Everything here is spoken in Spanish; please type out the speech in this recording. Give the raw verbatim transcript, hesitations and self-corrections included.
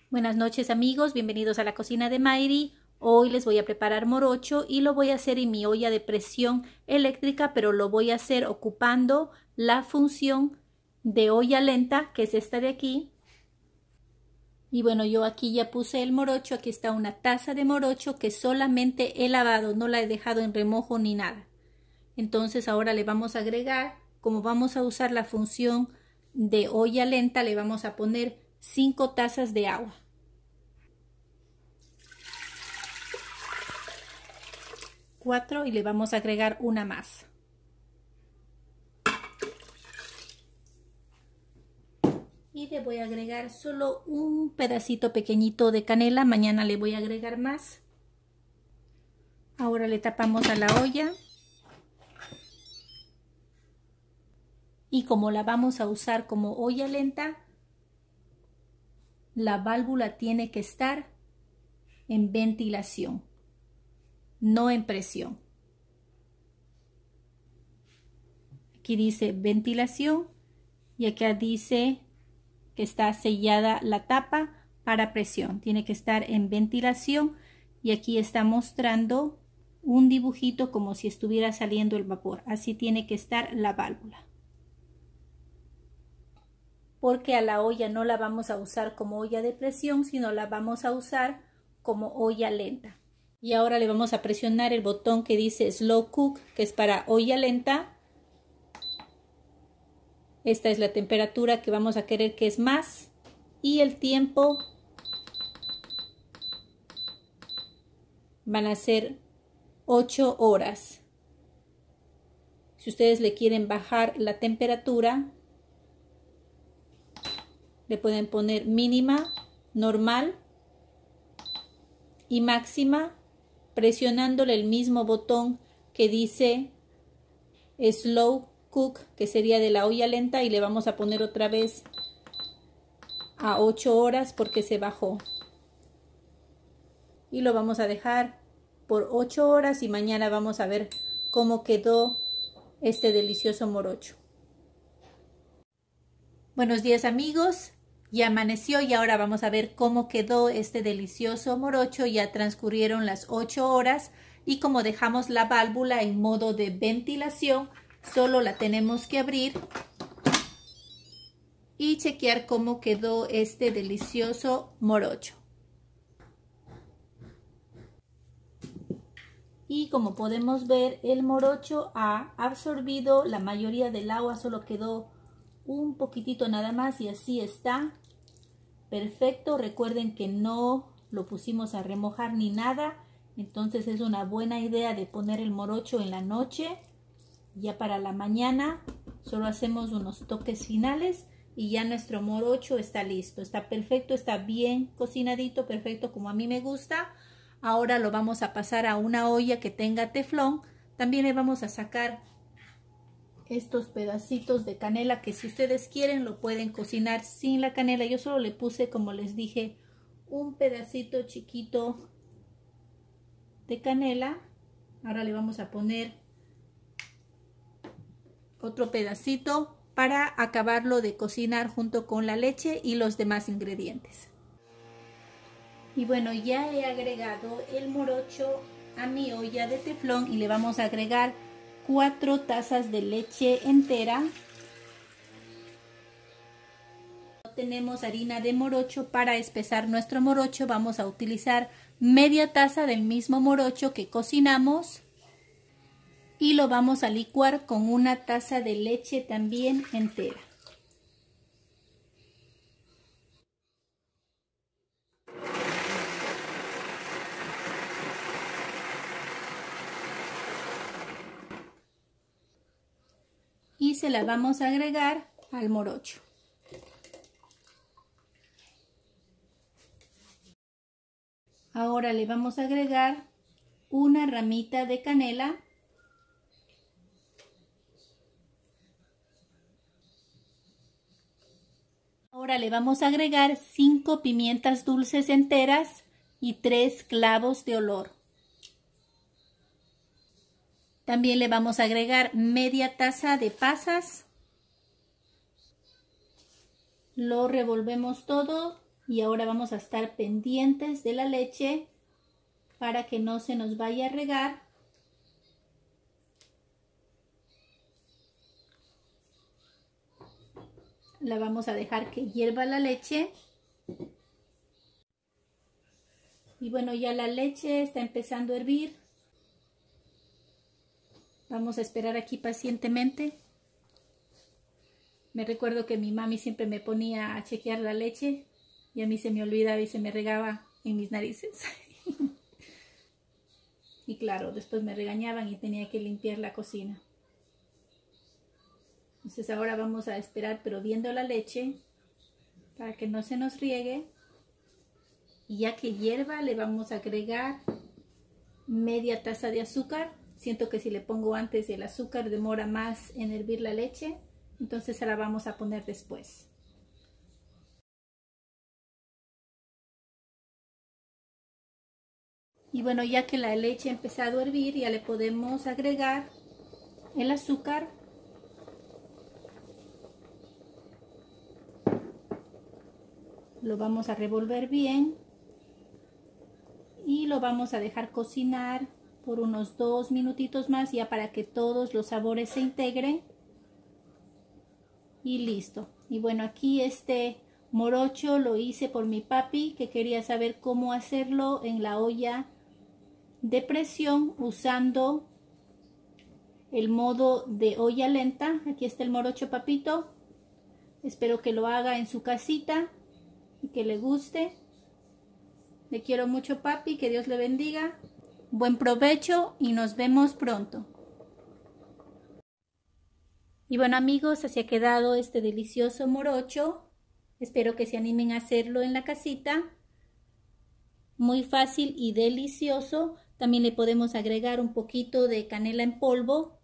Buenas noches amigos, bienvenidos a la cocina de Mayri. Hoy les voy a preparar morocho y lo voy a hacer en mi olla de presión eléctrica, pero lo voy a hacer ocupando la función de olla lenta, que es esta de aquí. Y bueno, yo aquí ya puse el morocho, aquí está una taza de morocho que solamente he lavado, no la he dejado en remojo ni nada. Entonces ahora le vamos a agregar, como vamos a usar la función de olla lenta, le vamos a poner cinco tazas de agua. cuatro y le vamos a agregar una más. Y le voy a agregar solo un pedacito pequeñito de canela, mañana le voy a agregar más. Ahora le tapamos a la olla. Y como la vamos a usar como olla lenta, la válvula tiene que estar en ventilación, no en presión. Aquí dice ventilación y acá dice que está sellada la tapa para presión. Tiene que estar en ventilación y aquí está mostrando un dibujito como si estuviera saliendo el vapor. Así tiene que estar la válvula. Porque a la olla no la vamos a usar como olla de presión, sino la vamos a usar como olla lenta. Y ahora le vamos a presionar el botón que dice Slow Cook, que es para olla lenta. Esta es la temperatura que vamos a querer que es más. Y el tiempo van a ser ocho horas. Si ustedes le quieren bajar la temperatura, le pueden poner mínima, normal y máxima, presionándole el mismo botón que dice Slow Cook, que sería de la olla lenta, y le vamos a poner otra vez a ocho horas porque se bajó. Y lo vamos a dejar por ocho horas y mañana vamos a ver cómo quedó este delicioso morocho. Buenos días amigos. Ya amaneció y ahora vamos a ver cómo quedó este delicioso morocho. Ya transcurrieron las ocho horas y como dejamos la válvula en modo de ventilación, solo la tenemos que abrir y chequear cómo quedó este delicioso morocho. Y como podemos ver, el morocho ha absorbido la mayoría del agua, solo quedó un poquitito nada más y así está. Perfecto, recuerden que no lo pusimos a remojar ni nada, entonces es una buena idea de poner el morocho en la noche. Ya para la mañana solo hacemos unos toques finales y ya nuestro morocho está listo. Está perfecto, está bien cocinadito, perfecto como a mí me gusta. Ahora lo vamos a pasar a una olla que tenga teflón. También le vamos a sacar estos pedacitos de canela que si ustedes quieren lo pueden cocinar sin la canela. Yo solo le puse, como les dije, un pedacito chiquito de canela. Ahora le vamos a poner otro pedacito para acabarlo de cocinar junto con la leche y los demás ingredientes. Y bueno, ya he agregado el morocho a mi olla de teflón y le vamos a agregar cuatro tazas de leche entera. Tenemos harina de morocho. Para espesar nuestro morocho vamos a utilizar media taza del mismo morocho que cocinamos y lo vamos a licuar con una taza de leche también entera. Y se la vamos a agregar al morocho. Ahora le vamos a agregar una ramita de canela. Ahora le vamos a agregar cinco pimientas dulces enteras y tres clavos de olor. También le vamos a agregar media taza de pasas. Lo revolvemos todo Y ahora vamos a estar pendientes de la leche para que no se nos vaya a regar. La vamos a dejar que hierva la leche. Y bueno, ya la leche está empezando a hervir. Vamos a esperar aquí pacientemente. Me recuerdo que mi mami siempre me ponía a chequear la leche y a mí se me olvidaba y se me regaba en mis narices. Y claro, después me regañaban y tenía que limpiar la cocina. Entonces ahora vamos a esperar, pero viendo la leche, para que no se nos riegue. Y ya que hierva, le vamos a agregar media taza de azúcar. Siento que si le pongo antes el azúcar demora más en hervir la leche, entonces se la vamos a poner después. Y bueno, ya que la leche ha empezado a hervir, ya le podemos agregar el azúcar. Lo vamos a revolver bien y lo vamos a dejar cocinar por unos dos minutitos más, ya para que todos los sabores se integren. Y listo. Y bueno, aquí este morocho lo hice por mi papi, que quería saber cómo hacerlo en la olla de presión usando el modo de olla lenta. Aquí está el morocho, papito. Espero que lo haga en su casita y que le guste. Le quiero mucho, papi, que Dios le bendiga. Buen provecho y nos vemos pronto. Y bueno, amigos, así ha quedado este delicioso morocho. Espero que se animen a hacerlo en la casita. Muy fácil y delicioso. También le podemos agregar un poquito de canela en polvo